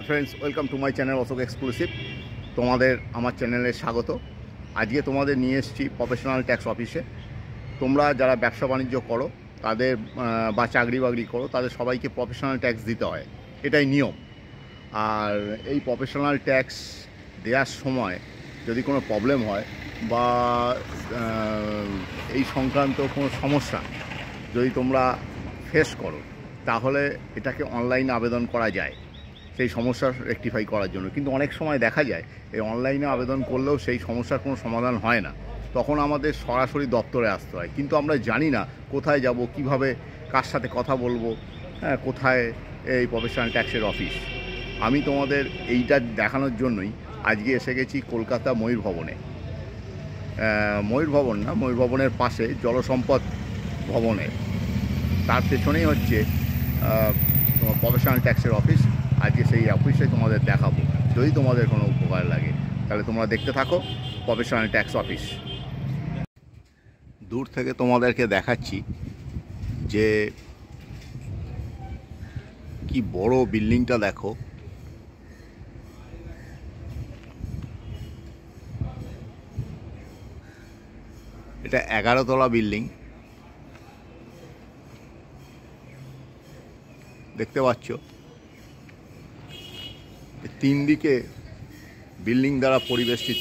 Friends, welcome to my channel Ashok exclusive. তোমাদের আমার চ্যানেলে স্বাগত। আজকে তোমাদের নিয়ে এসেছি প্রফেশনাল ট্যাক্স অফিসে। তোমরা যারা ব্যবসা বাণিজ্য করো তাদের বা চাকরি বাকরি করো তাদের সবাইকে প্রফেশনাল ট্যাক্স দিতে হয়, এটাই নিয়ম। আর এই প্রফেশনাল ট্যাক্স দেওয়ার সময় যদি কোনো প্রবলেম হয় বা এই সংক্রান্ত কোনো সমস্যা যদি তোমরা ফেস করো তাহলে এটাকে অনলাইনে আবেদন করা যায় সেই সমস্যা রেকটিফাই করার জন্য। কিন্তু অনেক সময় দেখা যায় এই অনলাইনে আবেদন করলেও সেই সমস্যার কোনো সমাধান হয় না, তখন আমাদের সরাসরি দপ্তরে আসতে হয়। কিন্তু আমরা জানি না কোথায় যাব, কিভাবে, কার সাথে কথা বলবো, হ্যাঁ, কোথায় এই প্রফেশনাল ট্যাক্সের অফিস। আমি তোমাদের এইটা দেখানোর জন্যই আজকে এসে গেছি কলকাতা ময়ূর ভবনে। ময়ূর ভবন না, ময়ূর ভবনের পাশে জলসম্পদ ভবনের তার পেছনেই হচ্ছে প্রফেশনাল ট্যাক্সের অফিস। আজকে সেই অফিসে তোমাদের দেখাবো। যদি তোমাদের কোনো উপকার লাগে তাহলে তোমরা দেখতে থাকো প্রফেশনাল ট্যাক্স অফিস। দূর থেকে তোমাদেরকে দেখাচ্ছি যে কি বড় বিল্ডিংটা দেখো। এটা 11 তলা বিল্ডিং, দেখতে পাচ্ছ। তিন দিকে বিল্ডিং দ্বারা পরিবেষ্টিত।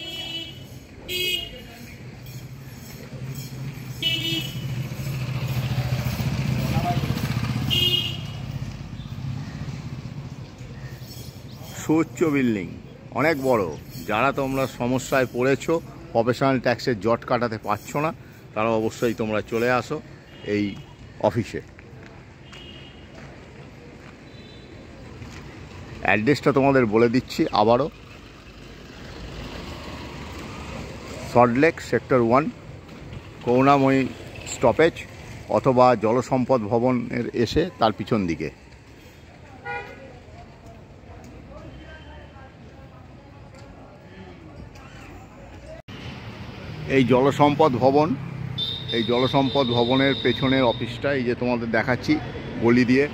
সুউচ্চ বিল্ডিং, অনেক বড়। যারা তোমরা সমস্যায় পড়েছো, প্রফেশনাল ট্যাক্সের জট কাটাতে পারছো না, তারা অবশ্যই তোমরা চলে আসো এই অফিসে। অ্যাড্রেসটা তোমাদের বলে দিচ্ছি আবারও। সল্টলেক সেক্টর 1, করুণাময়ী স্টপেজ, অথবা জলসম্পদ ভবনের এসে তার পিছন দিকে। এই জলসম্পদ ভবন, এই জলসম্পদ ভবনের পেছনের অফিসটা এই যে তোমাদের দেখাচ্ছি গলি দিয়ে।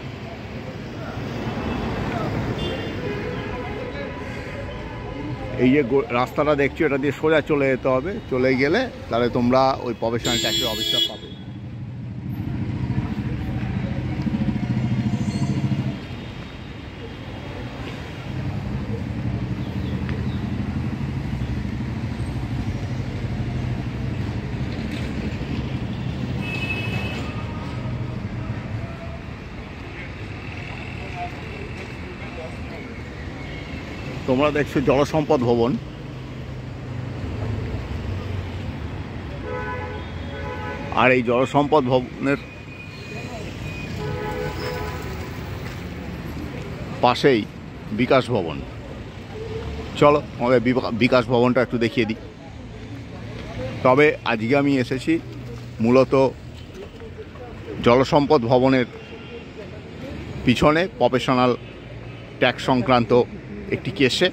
এই যে রাস্তাটা দেখছো, এটা দিয়ে সোজা চলে যেতে হবে। চলে গেলে তাহলে তোমরা ওই প্রফেশনাল ট্যাক্সের অফিসটা পাবে। তোমরা দেখছো জলসম্পদ ভবন। আর এই জলসম্পদ ভবনের পাশেই বিকাশ ভবন। চলো আমাদের বিকাশ ভবনটা একটু দেখিয়ে দিই। তবে আজকে আমি এসেছি মূলত জলসম্পদ ভবনের পিছনে প্রফেশনাল ট্যাক্স সংক্রান্ত একটি কেসে।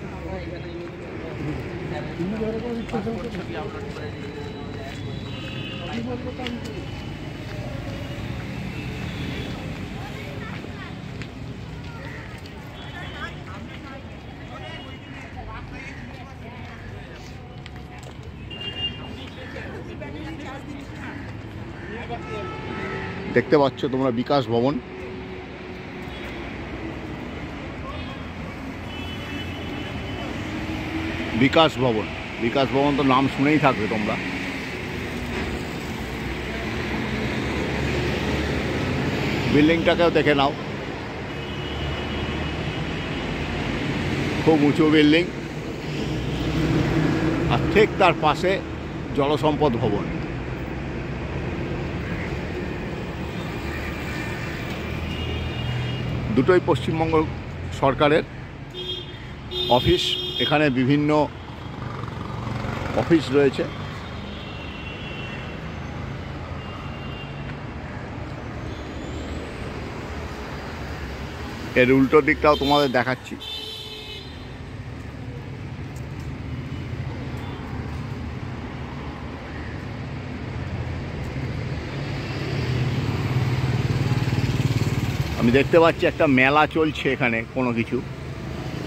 দেখতে পাচ্ছ তোমরা বিকাশ ভবন। বিকাশ ভবন, বিকাশ ভবন তো নাম শুনেই থাকবে তোমরা। বিল্ডিংটাকেও দেখে নাও, খুব উঁচু বিল্ডিং। আর ঠিক তার পাশে জলসম্পদ ভবন। দুটোই পশ্চিমবঙ্গ সরকারের অফিস। এখানে বিভিন্ন অফিস রয়েছে। এর উল্টো দিকটাও তোমাদের দেখাচ্ছি। আমি দেখতে পাচ্ছি একটা মেলা চলছে এখানে কোনো কিছু।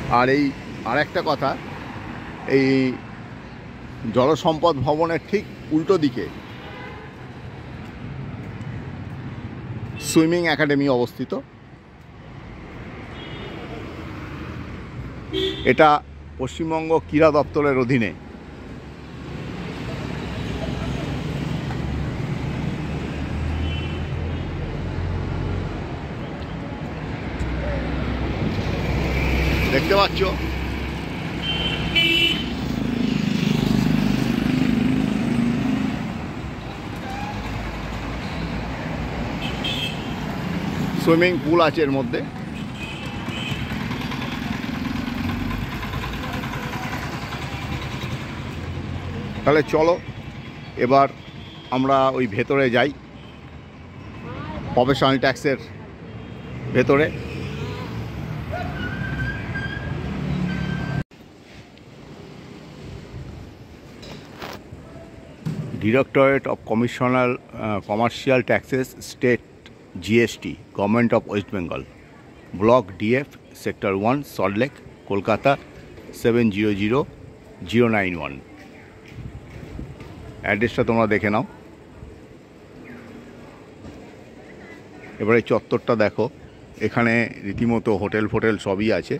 আর এই আরেকটা কথা, এই জলসম্পদ ভবনের ঠিক উল্টো দিকে সুইমিং একাডেমি অবস্থিত। এটা পশ্চিমবঙ্গ ক্রীড়া দপ্তরের অধীনে। দেখতে পাচ্ছ সুইমিং পুল আছে এর মধ্যে। তাহলে চলো এবার আমরা ওই ভেতরে যাই, প্রফেশনাল ট্যাক্সের ভেতরে। Directorate of commercial taxes, state GST, government of West Bengal, block DF, sector 1, Salt Lake, Kolkata 700091। অ্যাড্রেসটা তোমরা দেখে নাও। এবারে চত্বরটা দেখো, এখানে রীতিমতো হোটেল ফোটেল সবই আছে।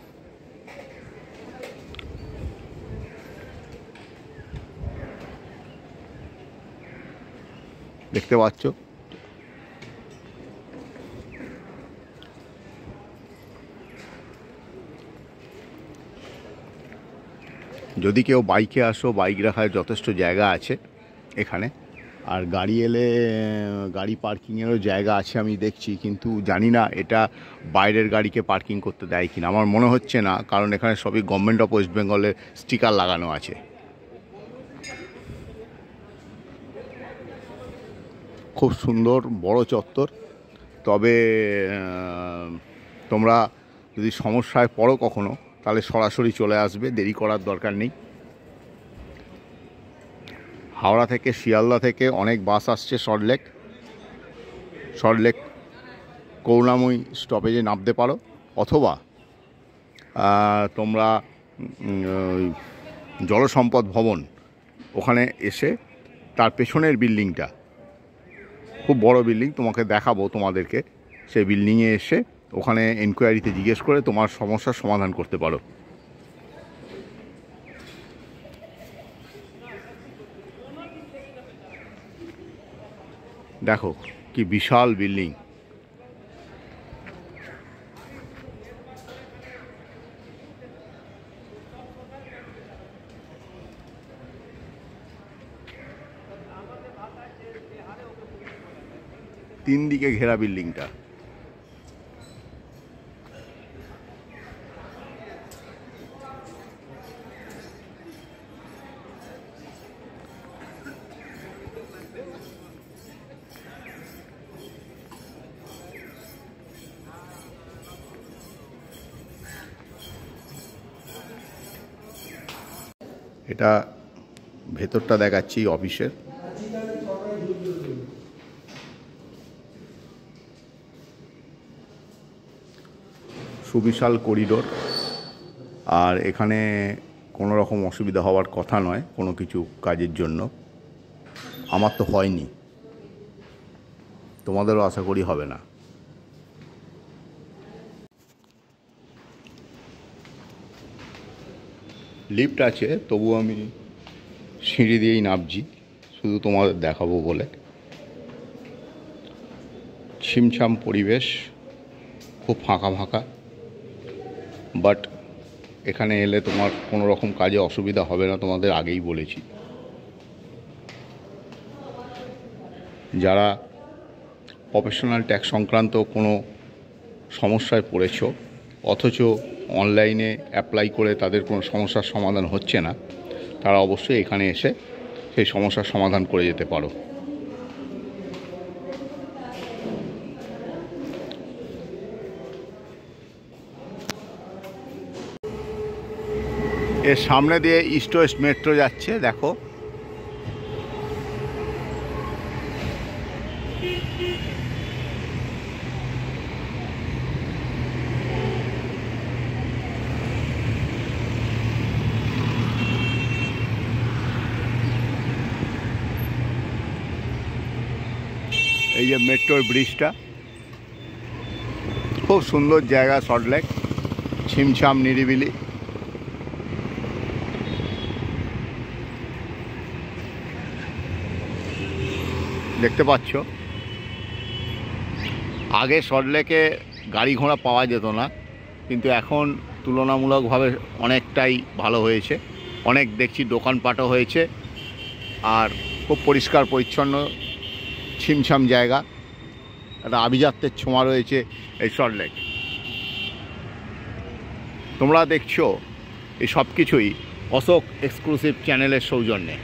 দেখতে পাচ্ছ যদি কেউ বাইকে আসো, বাইক রাখার যথেষ্ট জায়গা আছে এখানে। আর গাড়ি এলে গাড়ি পার্কিংয়েরও জায়গা আছে আমি দেখছি, কিন্তু জানি না এটা বাইরের গাড়িকে পার্কিং করতে দেয় কিনা। আমার মনে হচ্ছে না, কারণ এখানে সবই গভর্নমেন্ট অফ ওয়েস্ট বেঙ্গলের স্টিকার লাগানো আছে। খুব সুন্দর বড় চত্বর। তবে তোমরা যদি সমস্যায় পড়ো কখনো, তাহলে সরাসরি চলে আসবে, দেরি করার দরকার নেই। হাওড়া থেকে, শিয়ালদা থেকে অনেক বাস আসছে সল্টলেক করুণাময়ী স্টপেজে নামতে পারো, অথবা তোমরা জলসম্পদ ভবন ওখানে এসে তার পেছনের বিল্ডিংটা, খুব বড় বিল্ডিং, তোমাকে দেখাবো তোমাদেরকে। সেই বিল্ডিংয়ে এসে ওখানে এনকোয়ারিতে জিজ্ঞেস করে তোমার সমস্যার সমাধান করতে পারো। দেখো কি বিশাল বিল্ডিং। তিন দিকে ঘেরা বিল্ডিংটা। এটা ভেতরটা দেখাচ্ছি অফিসের। সুবিশাল করিডোর, আর এখানে কোনো রকম অসুবিধা হওয়ার কথা নয় কোনো কিছু কাজের জন্য। আমার তো হয়নি, তোমাদেরও আশা করি হবে না। লিফট আছে, তবু আমি সিঁড়ি দিয়েই নামছি, শুধু তোমাদের দেখাবো বলে। ছিমছাম পরিবেশ, খুব ফাঁকা ফাঁকা, বাট এখানে এলে তোমার কোনো রকম কাজে অসুবিধা হবে না, তোমাদের আগেই বলেছি। যারা প্রফেশনাল ট্যাক্স সংক্রান্ত কোনো সমস্যায় পড়েছো, অথচ অনলাইনে অ্যাপ্লাই করে তাদের কোনো সমস্যার সমাধান হচ্ছে না, তারা অবশ্যই এখানে এসে সেই সমস্যার সমাধান করে যেতে পারো। এর সামনে দিয়ে ইস্ট ওয়েস্ট মেট্রো যাচ্ছে, দেখো। এই যে মেট্রোর ব্রিজটা, খুব সুন্দর জায়গা সল্টলেক, ছিমছাম নিরিবিলি। দেখতে পাচ্ছ আগে সল্টলেকে গাড়ি ঘোড়া পাওয়া যেত না, কিন্তু এখন তুলনামূলকভাবে অনেকটাই ভালো হয়েছে। অনেক দেখছি দোকানপাটও হয়েছে, আর খুব পরিষ্কার পরিচ্ছন্ন ছিমছাম জায়গা, একটা আভিজাত্যের ছোঁয়া রয়েছে এই সল্টলেক। তোমরা দেখছো এই সব কিছুই অশোক এক্সক্লুসিভ চ্যানেলের সৌজন্যে।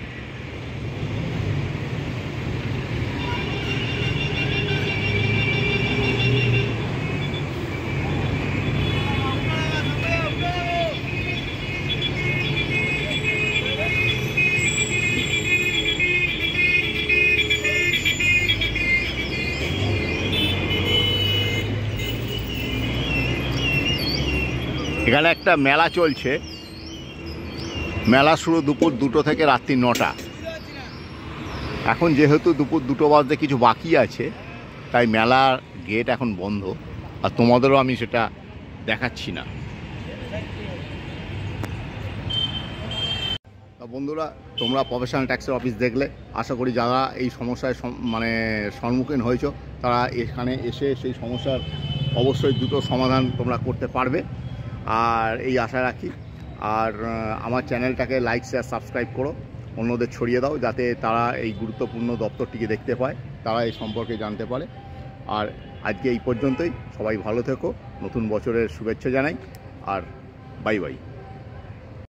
এখানে একটা মেলা চলছে, মেলা শুরু দুপুর 2টো থেকে রাত্রি 9টা। এখন যেহেতু দুপুর 2টো বাজতে কিছু বাকি আছে, তাই মেলার গেট এখন বন্ধ, আর তোমাদেরও আমি সেটা দেখাচ্ছি না। বন্ধুরা, তোমরা প্রফেশনাল ট্যাক্সের অফিস দেখলে, আশা করি যারা এই সমস্যায় সম্মুখীন হয়েছ তারা এখানে এসে সেই সমস্যার অবশ্যই দ্রুত সমাধান তোমরা করতে পারবে, আর এই আশা রাখি। আর আমার চ্যানেলটাকে লাইক শেয়ার সাবস্ক্রাইব করো, অন্যদের ছড়িয়ে দাও, যাতে তারা এই গুরুত্বপূর্ণ দপ্তরটিকে দেখতে পায়, তারা এই সম্পর্কে জানতে পারে। আর আজকে এই পর্যন্তই, সবাই ভালো থেকো, নতুন বছরের শুভেচ্ছা জানাই, আর বাই বাই।